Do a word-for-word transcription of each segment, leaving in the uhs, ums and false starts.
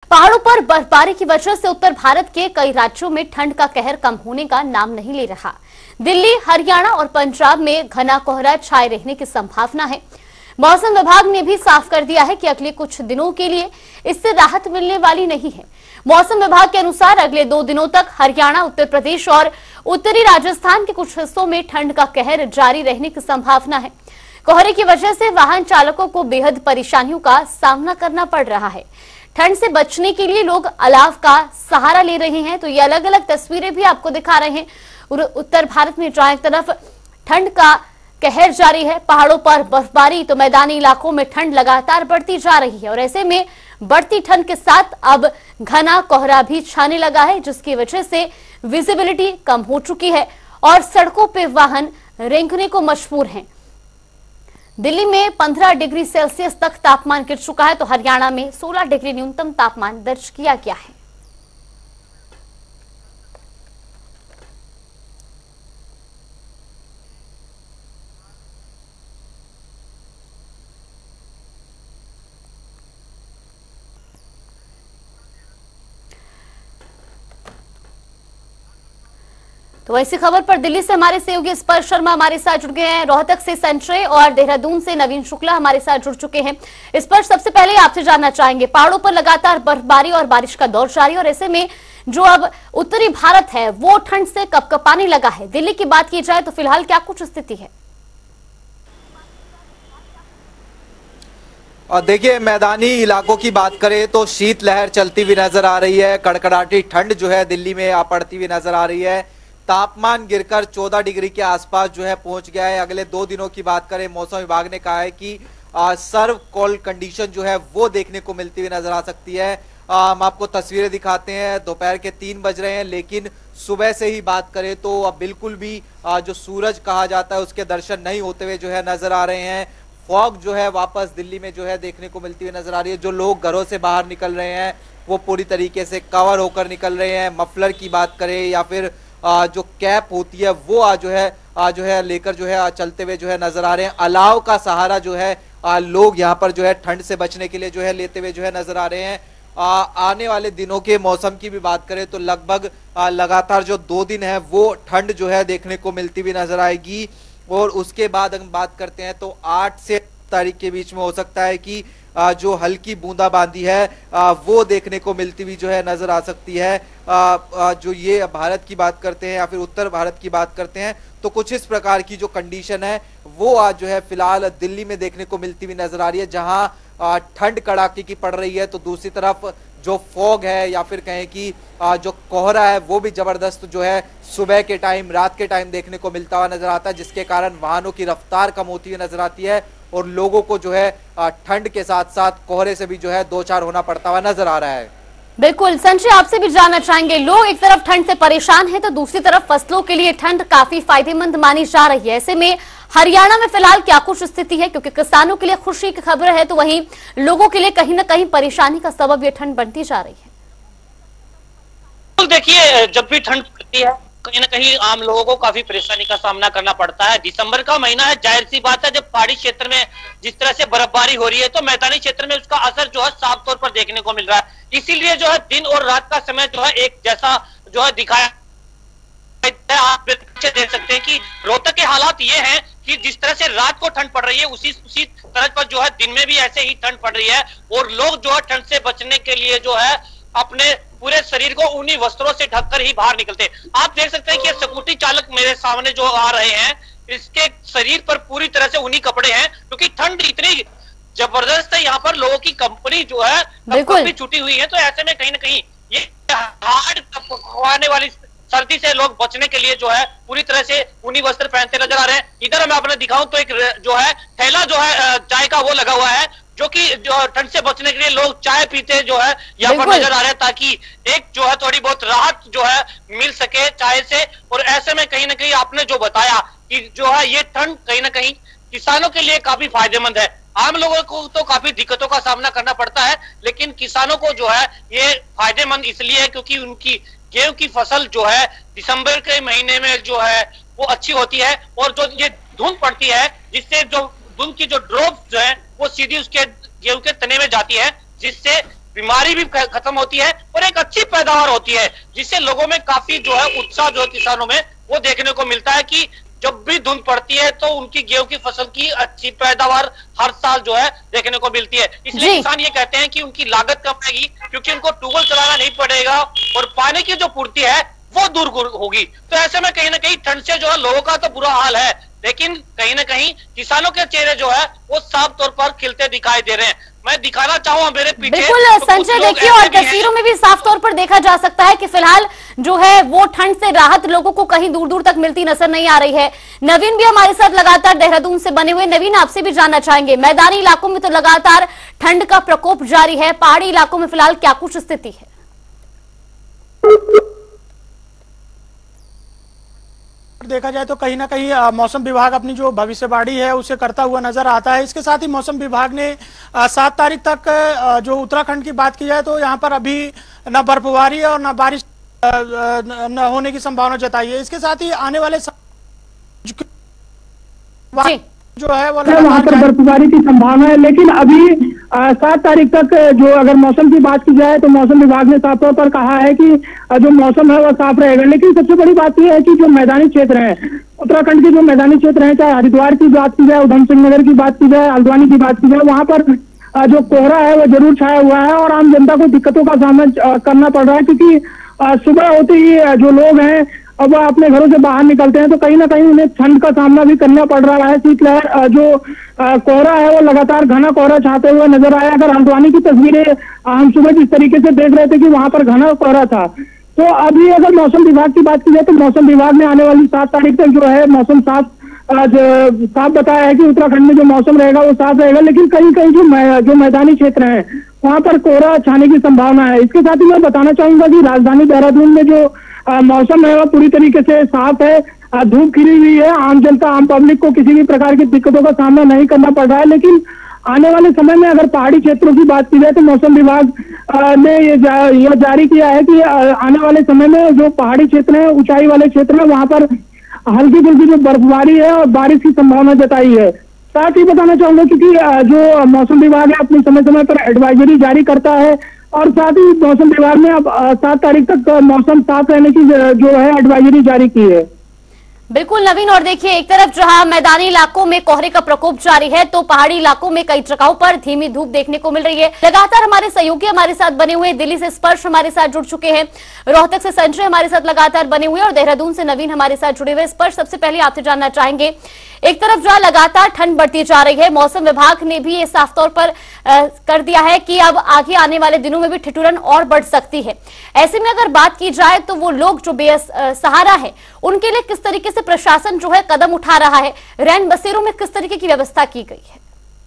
पहाड़ों पर बर्फबारी की वजह से उत्तर भारत के कई राज्यों में ठंड का कहर कम होने का नाम नहीं ले रहा। दिल्ली, हरियाणा और पंजाब में घना कोहरा छाए रहने की संभावना है। मौसम विभाग ने भी साफ कर दिया है कि अगले कुछ दिनों के लिए इससे राहत मिलने वाली नहीं है। मौसम विभाग के अनुसार अगले दो दिनों तक हरियाणा, उत्तर प्रदेश और उत्तरी राजस्थान के कुछ हिस्सों में ठंड का कहर जारी रहने की संभावना है। कोहरे की वजह से वाहन चालकों को बेहद परेशानियों का सामना करना पड़ रहा है। ठंड से बचने के लिए लोग अलाव का सहारा ले रहे हैं। तो ये अलग अलग तस्वीरें भी आपको दिखा रहे हैं। उत्तर भारत में जहां एक तरफ ठंड का कहर जारी है, पहाड़ों पर बर्फबारी, तो मैदानी इलाकों में ठंड लगातार बढ़ती जा रही है और ऐसे में बढ़ती ठंड के साथ अब घना कोहरा भी छाने लगा है, जिसकी वजह से विजिबिलिटी कम हो चुकी है और सड़कों पे वाहन रेंगने को मजबूर हैं। दिल्ली में पंद्रह डिग्री सेल्सियस तक तापमान गिर चुका है, तो हरियाणा में सोलह डिग्री न्यूनतम तापमान दर्ज किया गया है। तो ऐसी खबर पर दिल्ली से हमारे सहयोगी स्पर्श शर्मा हमारे साथ जुड़ गए हैं। रोहतक से संजय और देहरादून से नवीन शुक्ला हमारे साथ जुड़ चुके हैं। स्पर्श, सबसे पहले आपसे जानना चाहेंगे, पहाड़ों पर लगातार बर्फबारी और बारिश का दौर जारी और ऐसे में जो अब उत्तरी भारत है वो ठंड से कपकपाने लगा है। दिल्ली की बात की जाए तो फिलहाल क्या कुछ स्थिति है? और देखिए, मैदानी इलाकों की बात करें तो शीतलहर चलती हुई नजर आ रही है। कड़कड़ाटी ठंड जो है दिल्ली में आ पड़ती हुई नजर आ रही है। तापमान गिरकर चौदह डिग्री के आसपास जो है पहुंच गया है। अगले दो दिनों की बात करें, मौसम विभाग ने कहा है कि सर्व कोल्ड कंडीशन जो है वो देखने को मिलती हुई नजर आ सकती है। आ, हम आपको तस्वीरें दिखाते हैं। दोपहर के तीन बज रहे हैं, लेकिन सुबह से ही बात करें तो अब बिल्कुल भी आ, जो सूरज कहा जाता है उसके दर्शन नहीं होते हुए जो है नजर आ रहे हैं। फॉग जो है वापस दिल्ली में जो है देखने को मिलती हुई नजर आ रही है। जो लोग घरों से बाहर निकल रहे हैं वो पूरी तरीके से कवर होकर निकल रहे हैं। मफलर की बात करें या फिर आ, जो कैप होती है वो आ, जो है आ, जो है लेकर जो है आ, चलते हुए जो है नजर आ रहे हैं। अलाव का सहारा जो है आ, लोग यहाँ पर जो है ठंड से बचने के लिए जो है लेते हुए जो है नजर आ रहे हैं। आ, आने वाले दिनों के मौसम की भी बात करें तो लगभग लगातार जो दो दिन है वो ठंड जो है देखने को मिलती हुई नजर आएगी। और उसके बाद हम बात करते हैं तो आठ से तारीख के बीच में हो सकता है कि आ, जो हल्की बूंदाबांदी है आ, वो देखने को मिलती हुई जो है नजर आ सकती है। आ, आ, जो ये भारत की बात करते हैं या फिर उत्तर भारत की बात करते हैं तो कुछ इस प्रकार की जो कंडीशन है वो आज जो है फिलहाल दिल्ली में देखने को मिलती हुई नजर आ रही है। जहां ठंड कड़ाके की पड़ रही है तो दूसरी तरफ जो फॉग है या फिर कहें कि जो कोहरा है वो भी जबरदस्त जो है सुबह के टाइम, रात के टाइम देखने को मिलता हुआ नजर आता है, जिसके कारण वाहनों की रफ्तार कम होती हुई नजर आती है और लोगों को जो है ठंड के साथ साथ कोहरे से भी जो है दो चार होना पड़ता हुआ नजर आ रहा है। बिल्कुल संजय, आपसे भी जानना चाहेंगे, लोग एक तरफ ठंड से परेशान हैं तो दूसरी तरफ फसलों के लिए ठंड काफी फायदेमंद मानी जा रही है। ऐसे में हरियाणा में फिलहाल क्या कुछ स्थिति है? क्योंकि किसानों के लिए खुशी की खबर है तो वहीं लोगों के लिए कहीं ना कहीं परेशानी का सबब ये ठंड बनती जा रही है। देखिए, जब भी ठंड पड़ती है कहीं ना कहीं आम लोगों को काफी परेशानी का सामना करना पड़ता है। दिसंबर का महीना है, जाहिर सी बात है, जब पहाड़ी क्षेत्र में जिस तरह से बर्फबारी हो रही है तो मैदानी क्षेत्र में उसका असर जो है साफ तौर पर देखने को मिल रहा है। इसीलिए जो है दिन और रात का समय जो है एक जैसा जो है दिखाया। आप देख सकते हैं कि रोहतक के हालात ये हैं कि जिस तरह से रात को ठंड पड़ रही है उसी उसी तरह पर जो है दिन में भी ऐसे ही ठंड पड़ रही है और लोग जो है ठंड से बचने के लिए जो है अपने पूरे शरीर को उन्हीं वस्त्रों से ढककर ही बाहर निकलते हैं। आप देख सकते हैं कि स्कूटी चालक मेरे सामने जो आ रहे हैं इसके शरीर पर पूरी तरह से उन्हीं कपड़े हैं, क्योंकि ठंड इतनी जबरदस्त है। यहाँ पर लोगों की कंपनी जो है भी छुट्टी हुई है, तो ऐसे में कहीं ना कहीं ये हार्ड खुआने वाली सर्दी से लोग बचने के लिए जो है पूरी तरह से उन्हीं वस्त्र पहनते नजर आ रहे हैं। इधर मैं अपने दिखाऊं तो एक जो है ठेला जो है चाय का वो लगा हुआ है, जो कि जो ठंड से बचने के लिए लोग चाय पीते जो है यहाँ पर नजर आ रहे हैं, ताकि एक जो है थोड़ी बहुत राहत जो है मिल सके चाय से। और ऐसे में कहीं ना कहीं आपने जो बताया कि जो है ये ठंड कहीं ना कहीं किसानों के लिए काफी फायदेमंद है। आम लोगों को तो काफी दिक्कतों का सामना करना पड़ता है, लेकिन किसानों को जो है ये फायदेमंद इसलिए है क्योंकि उनकी गेहूं की फसल जो है दिसंबर के महीने में जो है वो अच्छी होती है और जो ये धुंध पड़ती है जिससे जो धुंध की जो ड्रॉप जो है वो सीधी उसके गेहूं के तने में जाती है, जिससे बीमारी भी खत्म होती है और एक अच्छी पैदावार होती है, जिससे लोगों में काफी जो है उत्साह जो है किसानों में वो देखने को मिलता है कि जब भी धुंध पड़ती है तो उनकी गेहूं की फसल की अच्छी पैदावार हर साल जो है देखने को मिलती है। इसलिए किसान ये कहते हैं कि उनकी लागत कम आएगी क्योंकि उनको ट्यूबवेल चलाना नहीं पड़ेगा और पानी की जो पूर्ति है वो दूर होगी। तो ऐसे में कहीं ना कहीं ठंड से जो है लोगों का तो बुरा हाल है, लेकिन कहीं ना कहीं किसानों के चेहरे जो है वो साफ तौर पर खिलते दिखाई दे रहे हैं। मैं दिखाना चाहूंगा मेरे पीछे, बिल्कुल तो संजय देखिए, और तस्वीरों में भी साफ तौर पर देखा जा सकता है कि फिलहाल जो है वो ठंड से राहत लोगों को कहीं दूर दूर तक मिलती नजर नहीं आ रही है। नवीन भी हमारे साथ लगातार देहरादून से बने हुए। नवीन, आपसे भी जानना चाहेंगे, मैदानी इलाकों में तो लगातार ठंड का प्रकोप जारी है, पहाड़ी इलाकों में फिलहाल क्या कुछ स्थिति है? देखा जाए तो कहीं ना कहीं मौसम विभाग अपनी जो भविष्यवाणी है उसे करता हुआ नजर आता है। इसके साथ ही मौसम विभाग ने सात तारीख तक जो उत्तराखंड की बात की जाए तो यहाँ पर अभी न बर्फबारी और न बारिश न होने की संभावना जताई है। इसके साथ ही आने वाले जो है वो वहाँ पर बर्फबारी की संभावना है, लेकिन अभी सात तारीख तक जो अगर मौसम की बात की जाए तो मौसम विभाग ने साफ तौर पर कहा है कि जो मौसम है वो साफ रहेगा। लेकिन सबसे बड़ी बात यह है कि जो मैदानी क्षेत्र है, उत्तराखंड के जो मैदानी क्षेत्र है, चाहे हरिद्वार की बात की जाए, उधम सिंह नगर की बात की जाए, हल्द्वानी की बात की जाए, वहां पर जो कोहरा है वो जरूर छाया हुआ है और आम जनता को दिक्कतों का सामना करना पड़ रहा है, क्योंकि सुबह होते ही जो लोग हैं अब अपने घरों से बाहर निकलते हैं तो कहीं ना कहीं उन्हें ठंड का सामना भी करना पड़ रहा है। शीतलहर जो कोहरा है वो लगातार घना कोहरा छाते हुए नजर आया। अगर हल्द्वानी की तस्वीरें हम सुबह जिस तरीके से देख रहे थे कि वहां पर घना कोहरा था, तो अभी अगर मौसम विभाग की बात की जाए तो मौसम विभाग ने आने वाली सात तारीख तक जो है मौसम साफ साफ बताया है कि उत्तराखंड में जो मौसम रहेगा वो साफ रहेगा, लेकिन कहीं कहीं जो जो मैदानी क्षेत्र है वहां पर कोहरा छाने की संभावना है। इसके साथ ही मैं बताना चाहूंगा कि राजधानी देहरादून में जो आ, मौसम है वो पूरी तरीके से साफ है, धूप खिली हुई है, आम जनता आम पब्लिक को किसी भी प्रकार की दिक्कतों का सामना नहीं करना पड़ रहा है। लेकिन आने वाले समय में अगर पहाड़ी क्षेत्रों की बात की जाए तो मौसम विभाग आ, ने ये, जा, ये जारी किया है कि आ, आने वाले समय में जो पहाड़ी क्षेत्र है, ऊंचाई वाले क्षेत्र है, वहां पर हल्की फुल्की जो बर्फबारी है और बारिश की संभावना जताई है। साथ ही बताना चाहूंगा क्योंकि जो मौसम विभाग है अपने समय समय पर एडवाइजरी जारी करता है और साथ ही मौसम विभाग ने अब सात तारीख तक मौसम साफ रहने की जो है एडवाइजरी जारी की है। बिल्कुल नवीन, और देखिए एक तरफ जहां मैदानी इलाकों में कोहरे का प्रकोप जारी है तो पहाड़ी इलाकों में कई जगहों पर धीमी धूप देखने को मिल रही है। लगातार हमारे सहयोगी हमारे साथ बने हुए, दिल्ली से स्पर्श हमारे साथ जुड़ चुके हैं, रोहतक से संजय हमारे साथ लगातार बने हुए और देहरादून से नवीन हमारे साथ जुड़े हुए। स्पर्श, सबसे पहले आपसे जानना चाहेंगे, एक तरफ जहां लगातार ठंड बढ़ती जा रही है, मौसम विभाग ने भी ये साफ तौर पर आ, कर दिया है कि अब आगे आने वाले दिनों में भी ठिठुरन और बढ़ सकती है। ऐसे में अगर बात की जाए तो वो लोग जो बेसहारा है उनके लिए किस तरीके से प्रशासन जो है कदम उठा रहा है, रैन बसेरों में किस तरीके की व्यवस्था की गई है?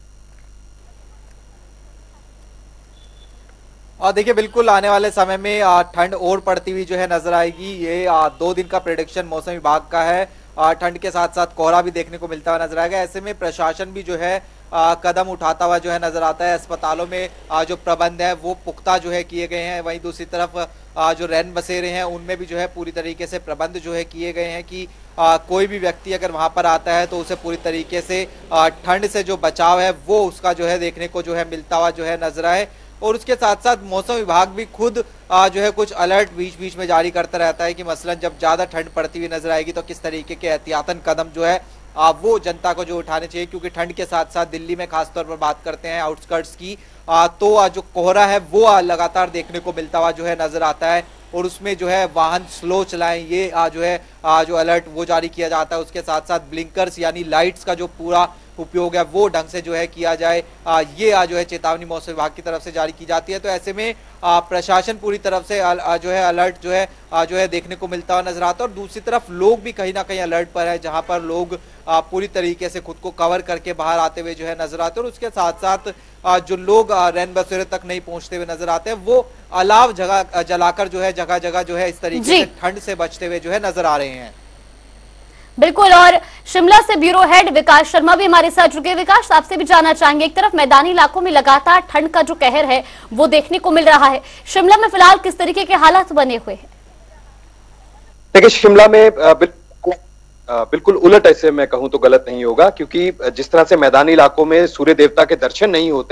और देखिए बिल्कुल आने वाले समय में ठंड और पड़ती हुई जो है नजर आएगी। ये दो दिन का प्रेडिक्शन मौसम विभाग का है। ठंड के साथ साथ कोहरा भी देखने को मिलता हुआ नजर आएगा। ऐसे में प्रशासन भी जो है आ, कदम उठाता हुआ जो है नजर आता है। अस्पतालों में आ, जो प्रबंध है वो पुख्ता जो है किए गए हैं। वहीं दूसरी तरफ आ, जो रैन बसेरे हैं उनमें भी जो है पूरी तरीके से प्रबंध जो है किए गए हैं कि आ, कोई भी व्यक्ति अगर वहां पर आता है तो उसे पूरी तरीके से ठंड से जो बचाव है वो उसका जो है देखने को जो है मिलता हुआ जो है नजर आए। और उसके साथ साथ मौसम विभाग भी खुद आ, जो है कुछ अलर्ट बीच बीच में जारी करता रहता है कि मसलन जब ज्यादा ठंड पड़ती हुई नजर आएगी तो किस तरीके के एहतियातन कदम जो है आ, वो जनता को जो उठाने चाहिए। क्योंकि ठंड के साथ साथ दिल्ली में खासतौर पर बात करते हैं आउटस्कर्ट्स की, आ, तो आ, जो कोहरा है वो आ, लगातार देखने को मिलता हुआ जो है नजर आता है और उसमें जो है वाहन स्लो चलाएं, ये आ, जो है आ, जो अलर्ट वो जारी किया जाता है। उसके साथ साथ ब्लिंकर्स यानी लाइट्स का जो पूरा उपयोग है वो ढंग से जो है किया जाए, आ, ये आ, जो है चेतावनी मौसम विभाग की तरफ से जारी की जाती है। तो ऐसे में आ, प्रशासन पूरी तरफ से आ, आ, जो है अलर्ट जो है आ, जो है देखने को मिलता हुआ नजर आता है। और दूसरी तरफ लोग भी कहीं ना कहीं अलर्ट पर है, जहां पर लोग आ, पूरी तरीके से खुद को कवर करके बाहर आते हुए जो है नजर आते हैं। और उसके साथ साथ आ, जो लोग रैन बसेरे तक नहीं पहुंचते हुए नजर आते हैं वो अलाव जगह जलाकर जो है जगह जगह जो है इस तरीके से ठंड से बचते हुए जो है नजर आ रहे हैं। बिल्कुल, और शिमला से ब्यूरो हेड विकास शर्मा भी हमारे साथ जुड़े। विकास, आपसे भी जानना चाहेंगे, एक तरफ मैदानी इलाकों में लगातार ठंड का जो कहर है वो देखने को मिल रहा है, शिमला में फिलहाल किस तरीके के हालात बने हुए हैं? देखिए शिमला में बिल्कुल बिल्कुल उलट, ऐसे मैं कहूं तो गलत नहीं होगा, क्योंकि जिस तरह से मैदानी इलाकों में सूर्य देवता के दर्शन नहीं होते,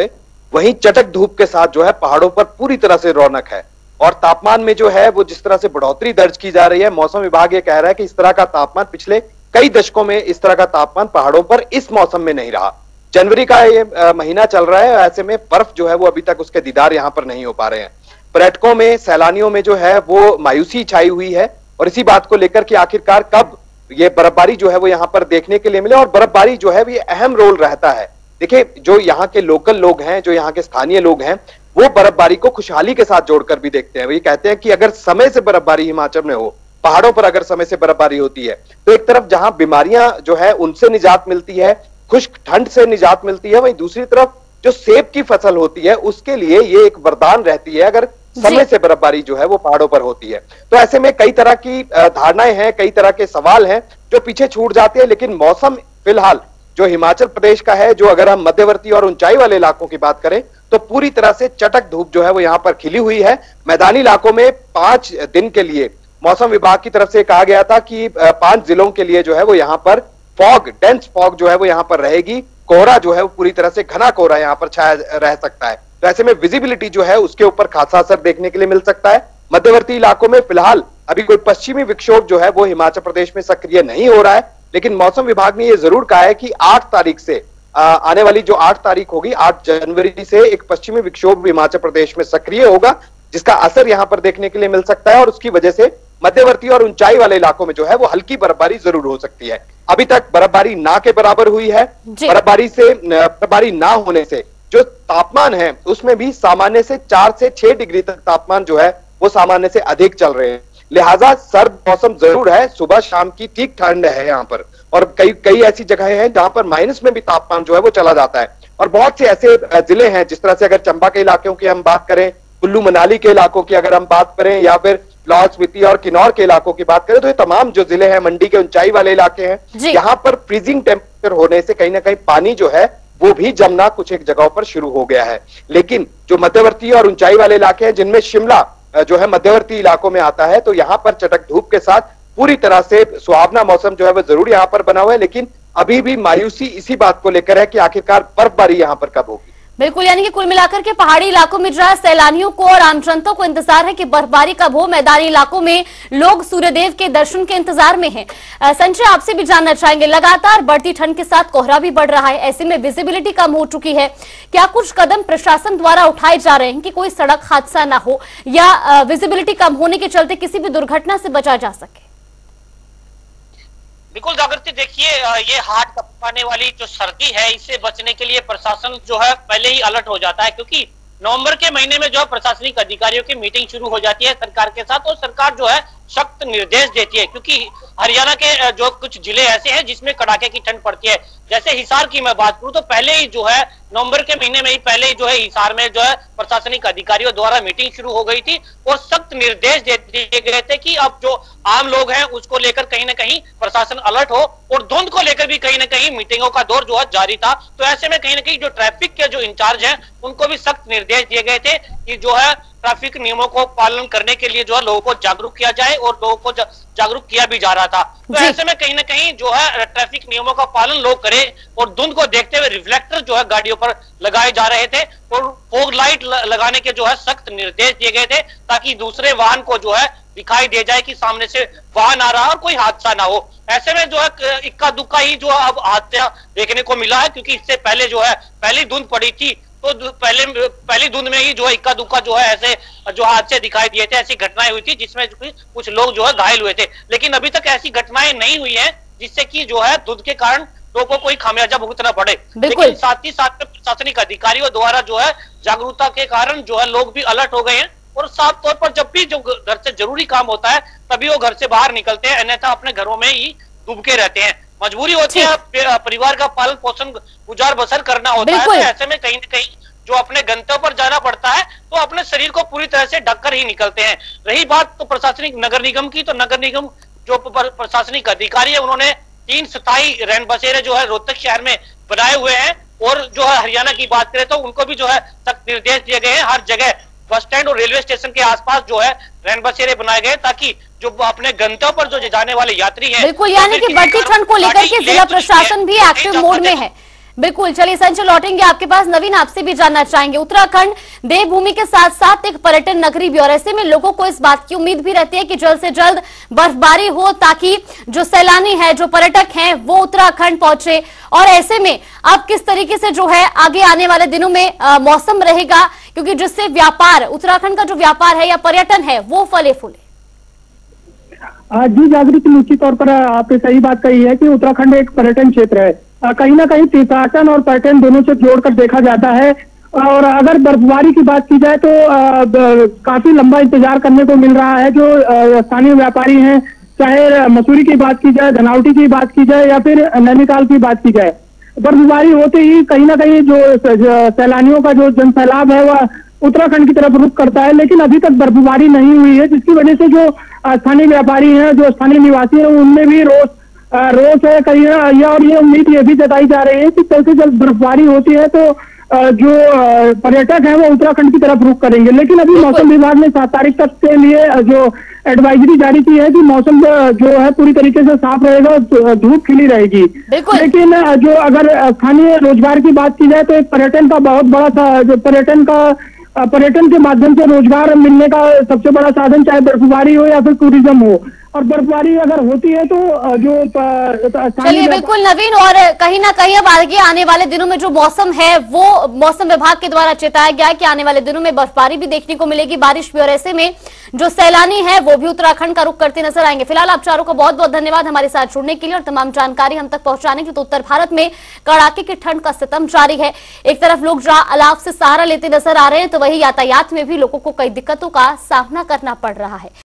वहीं चटक धूप के साथ जो है पहाड़ों पर पूरी तरह से रौनक है। और तापमान में जो है वो जिस तरह से बढ़ोतरी दर्ज की जा रही है, मौसम विभाग ये कह रहा है कि इस तरह का तापमान पिछले कई दशकों में इस तरह का तापमान पहाड़ों पर इस मौसम में नहीं रहा। जनवरी का ये महीना चल रहा है, ऐसे में बर्फ जो है वो अभी तक उसके दीदार यहां पर नहीं हो पा रहे हैं। पर्यटकों में, सैलानियों में जो है वो मायूसी छाई हुई है और इसी बात को लेकर कि आखिरकार कब ये बर्फबारी जो है वो यहाँ पर देखने के लिए मिले। और बर्फबारी जो है वो अहम रोल रहता है। देखिए, जो यहाँ के लोकल लोग हैं, जो यहाँ के स्थानीय लोग हैं, वो बर्फबारी को खुशहाली के साथ जोड़कर भी देखते हैं। वो ये कहते हैं कि अगर समय से बर्फबारी हिमाचल में हो, पहाड़ों पर अगर समय से बर्फबारी होती है, तो एक तरफ जहां बीमारियां जो है उनसे निजात मिलती है, खुश्क ठंड से निजात मिलती है, वहीं दूसरी तरफ जो सेब की फसल होती है उसके लिए ये एक वरदान रहती है अगर समय से बर्फबारी जो है वो पहाड़ों पर होती है। तो ऐसे में कई तरह की धारणाएं हैं, कई तरह के सवाल हैं जो पीछे छूट जाते हैं। लेकिन मौसम फिलहाल जो हिमाचल प्रदेश का है, जो अगर हम मध्यवर्ती और ऊंचाई वाले इलाकों की बात करें तो पूरी तरह से चटक धूप जो है वो यहाँ पर खिली हुई है। मैदानी इलाकों में पांच दिन के लिए मौसम विभाग की तरफ से कहा गया था कि पांच जिलों के लिए जो है वो यहाँ पर फॉग, डेंस फॉग जो है वो यहाँ पर रहेगी। कोहरा जो है वो पूरी तरह से घना कोहरा यहाँ पर छाया रह सकता है। तो ऐसे में विजिबिलिटी जो है उसके ऊपर खासा असर देखने के लिए मिल सकता है। मध्यवर्ती इलाकों में फिलहाल अभी कोई पश्चिमी विक्षोभ जो है वो हिमाचल प्रदेश में सक्रिय नहीं हो रहा है, लेकिन मौसम विभाग ने यह जरूर कहा है कि आठ तारीख से आ, आने वाली जो आठ तारीख होगी, आठ जनवरी से एक पश्चिमी विक्षोभ हिमाचल प्रदेश में सक्रिय होगा, जिसका असर यहां पर देखने के लिए मिल सकता है। और उसकी वजह से मध्यवर्ती और ऊंचाई वाले इलाकों में जो है वो हल्की बर्फबारी जरूर हो सकती है। अभी तक बर्फबारी ना के बराबर हुई है। बर्फबारी से बर्फबारी ना होने से जो तापमान है उसमें भी सामान्य से चार से छह डिग्री तक तापमान जो है वो सामान्य से अधिक चल रहे हैं। लिहाजा सर्द मौसम जरूर है, सुबह शाम की ठीक ठंड है यहाँ पर। और कई कई ऐसी जगहें हैं जहां पर माइनस में भी तापमान जो है वो चला जाता है। और बहुत से ऐसे जिले हैं, जिस तरह से अगर चंबा के इलाकों की हम बात करें, कुल्लू मनाली के इलाकों की अगर हम बात करें, या फिर लाहौल स्पीति और किन्नौर के इलाकों की बात करें, तो ये तमाम जो जिले हैं, मंडी के ऊंचाई वाले इलाके हैं, यहाँ पर फ्रीजिंग टेम्परेचर होने से कहीं ना कहीं पानी जो है वो भी जमना कुछ एक जगहों पर शुरू हो गया है। लेकिन जो मध्यवर्ती और ऊंचाई वाले इलाके हैं, जिनमें शिमला जो है मध्यवर्ती इलाकों में आता है, तो यहाँ पर चटक धूप के साथ पूरी तरह से सुहावना मौसम जो है वो जरूर यहाँ पर बना हुआ है। लेकिन अभी भी मायूसी इसी बात को लेकर है कि आखिरकार बर्फबारी यहाँ पर कब होगी। बिल्कुल, यानी कि कुल मिलाकर के पहाड़ी इलाकों में जहां सैलानियों को और आम जनता को इंतजार है कि बर्फबारी कब हो, मैदानी इलाकों में लोग सूर्यदेव के दर्शन के इंतजार में हैं। संजय, आपसे भी जानना चाहेंगे, लगातार बढ़ती ठंड के साथ कोहरा भी बढ़ रहा है, ऐसे में विजिबिलिटी कम हो चुकी है, क्या कुछ कदम प्रशासन द्वारा उठाए जा रहे हैं कि कोई सड़क हादसा ना हो या विजिबिलिटी कम होने के चलते किसी भी दुर्घटना से बचा जा सके? बिल्कुल जागृति, देखिए ये हाथ कपने वाली जो सर्दी है, इससे बचने के लिए प्रशासन जो है पहले ही अलर्ट हो जाता है, क्योंकि नवंबर के महीने में जो है प्रशासनिक अधिकारियों की मीटिंग शुरू हो जाती है सरकार के साथ, और सरकार जो है सख्त निर्देश देती है। क्योंकि हरियाणा के जो कुछ जिले ऐसे हैं जिसमें कड़ाके की ठंड पड़ती है, जैसे हिसार की मैं बात करूं तो पहले ही जो है नवंबर के महीने में ही पहले ही जो है हिसार में जो है प्रशासनिक अधिकारियों द्वारा मीटिंग शुरू हो गई थी और सख्त निर्देश दे दिए गए थे कि अब जो आम लोग हैं उसको लेकर कहीं ना कहीं प्रशासन अलर्ट हो, और धुंध को लेकर भी कहीं ना कहीं मीटिंगों का दौर जो है जारी था। तो ऐसे में कहीं ना कहीं जो ट्रैफिक के जो इंचार्ज हैं उनको भी सख्त निर्देश दिए गए थे कि जो है ट्रैफिक नियमों को पालन करने के लिए जो है लोगों को जागरूक किया जाए, और लोगों को जागरूक किया भी जा रहा था। तो ऐसे में कहीं ना कहीं जो है ट्रैफिक नियमों का पालन लोग करें, और धुंध को देखते हुए रिफ्लेक्टर जो है गाड़ियों पर लगाए जा रहे थे, और फॉग लाइट लगाने के जो है सख्त निर्देश दिए गए थे, ताकि दूसरे वाहन को जो है दिखाई दे जाए कि सामने से वाहन आ रहा और कोई हादसा ना हो। ऐसे में जो है इक्का दुक्का ही जो अब हादसा देखने को मिला है, क्योंकि इससे पहले जो है पहली धुंध पड़ी थी तो पहले पहली धुंध में ही जो है इक्का दुक्का जो है ऐसे जो हादसे दिखाई दिए थे, ऐसी घटनाएं हुई थी जिसमें कुछ लोग जो है घायल हुए थे। लेकिन अभी तक ऐसी घटनाएं नहीं हुई हैं जिससे कि जो है धुंध के कारण लोगों को कोई खामियाजा भुगतना पड़े। लेकिन साथ ही साथ में प्रशासनिक अधिकारियों द्वारा जो है जागरूकता के कारण जो है लोग भी अलर्ट हो गए हैं, और साफ तौर पर जब भी जो घर से जरूरी काम होता है तभी वो घर से बाहर निकलते हैं, अन्यथा अपने घरों में ही डूबके रहते हैं। मजबूरी होती है, परिवार का पालन पोषण गुजार बसर करना होता है, तो ऐसे में कहीं ना कहीं जो अपने गंतव्य पर जाना पड़ता है तो अपने शरीर को पूरी तरह से ढककर ही निकलते हैं। रही बात तो प्रशासनिक नगर निगम की, तो नगर निगम जो प्रशासनिक अधिकारी है उन्होंने तीन स्थायी रैन बसेरे जो है रोहतक शहर में बनाए हुए हैं, और जो है हरियाणा की बात करें तो उनको भी जो है सख्त निर्देश दिए गए हैं। हर जगह बस स्टैंड और रेलवे स्टेशन के आसपास जो है रैन बसेरे बनाए गए, ताकि जो अपने गंतव्य पर जो जाने वाले यात्री हैं, बिल्कुल, यानी कि बढ़ती ठंड को लेकर के जिला प्रशासन भी एक्टिव मोड में है। बिल्कुल, चलिए संजय लौटेंगे आपके पास। नवीन, आपसे भी जानना चाहेंगे, उत्तराखंड देवभूमि के साथ साथ एक पर्यटन नगरी भी, और ऐसे में लोगों को इस बात की उम्मीद भी रहती है कि जल्द से जल्द बर्फबारी हो ताकि जो सैलानी है, जो पर्यटक हैं, वो उत्तराखंड पहुंचे। और ऐसे में अब किस तरीके से जो है आगे आने वाले दिनों में आ, मौसम रहेगा, क्योंकि जिससे व्यापार, उत्तराखंड का जो व्यापार है या पर्यटन है, वो फले फूले। जी जागृति, निश्चित तौर पर आपने सही बात कही है कि उत्तराखंड एक पर्यटन क्षेत्र है। कहीं ना कहीं तीर्थाटन और पर्यटन दोनों से जोड़कर देखा जाता है। और अगर बर्फबारी की बात की जाए तो काफी लंबा इंतजार करने को मिल रहा है। जो स्थानीय व्यापारी हैं, चाहे मसूरी की बात की जाए, धनावटी की बात की जाए या फिर नैनीताल की बात की जाए, बर्फबारी होते ही कहीं ना कहीं जो सैलानियों का जो जन सैलाब है वह उत्तराखंड की तरफ रुख करता है। लेकिन अभी तक बर्फबारी नहीं हुई है, जिसकी वजह से जो स्थानीय व्यापारी हैं, जो स्थानीय निवासी हैं, उनमें भी रोष रोष है कहीं, और ये उम्मीद ये भी जताई जा रही है कि जल्द से जल्द बर्फबारी होती है तो जो पर्यटक है वो उत्तराखंड की तरफ रुख करेंगे। लेकिन अभी मौसम विभाग ने सात तारीख तक के लिए जो एडवाइजरी जारी की है कि मौसम जो है पूरी तरीके से साफ रहेगा, धूप खिली रहेगी। लेकिन जो अगर स्थानीय रोजगार की बात की जाए तो एक पर्यटन का बहुत बड़ा सा, जो पर्यटन का पर्यटन के माध्यम से रोजगार मिलने का सबसे बड़ा साधन, चाहे बर्फबारी हो या फिर टूरिज्म हो। और बर्फबारी अगर होती है तो जो चलिए बिल्कुल नवीन, और कहीं ना कहीं अब आगे आने वाले दिनों में जो मौसम है वो मौसम विभाग के द्वारा चेताया गया है कि आने वाले दिनों में बर्फबारी भी देखने को मिलेगी, बारिश भी, और ऐसे में जो सैलानी है वो भी उत्तराखंड का रुख करते नजर आएंगे। फिलहाल आप चारों को बहुत बहुत धन्यवाद हमारे साथ जुड़ने के लिए और तमाम जानकारी हम तक पहुंचाने की। तो उत्तर भारत में कड़ाके की ठंड का सितम जारी है। एक तरफ लोग जहां अलाव से सहारा लेते नजर आ रहे हैं, तो वही यातायात में भी लोगों को कई दिक्कतों का सामना करना पड़ रहा है।